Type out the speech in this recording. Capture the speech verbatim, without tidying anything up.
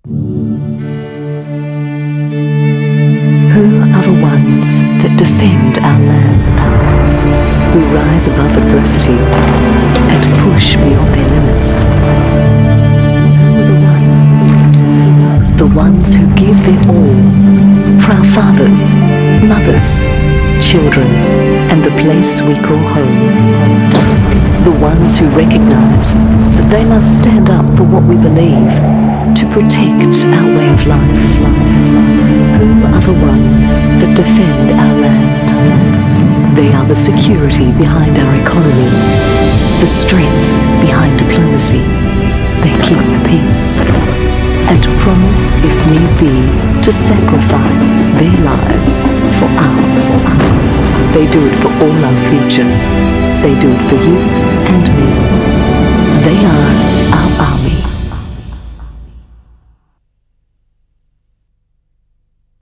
Who are the ones that defend our land, who rise above adversity and push beyond their limits? Who are the ones, the ones who give their all for our fathers, mothers, children, and the place we call home? The ones who recognize that they must stand up for what we believe to protect our way of life. Who are the ones that defend our land? They are the security behind our economy, the strength behind diplomacy. They keep the peace and promise, if need be, to sacrifice their lives for ours. They do it for all our futures. They do it for you and me.